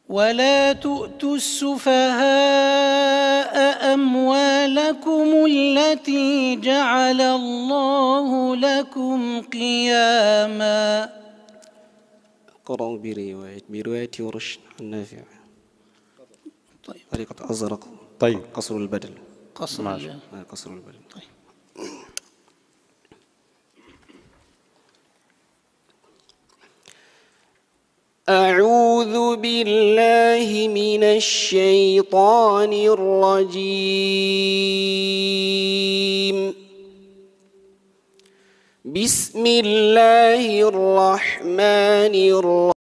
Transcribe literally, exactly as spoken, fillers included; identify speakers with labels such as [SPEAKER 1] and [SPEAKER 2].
[SPEAKER 1] ولا تؤتوا السفهاء أموالكم التي جعل الله لكم قياما.
[SPEAKER 2] قرأوا برواية برواية ورش النافع. طيب طريقة أزرق.
[SPEAKER 3] طيب
[SPEAKER 2] قصر البدل.
[SPEAKER 1] قصر البدل.
[SPEAKER 2] قصر البدل.
[SPEAKER 1] طيب.
[SPEAKER 2] أعوذ بالله من الشيطان الرجيم. بسم الله الرحمن الرحيم.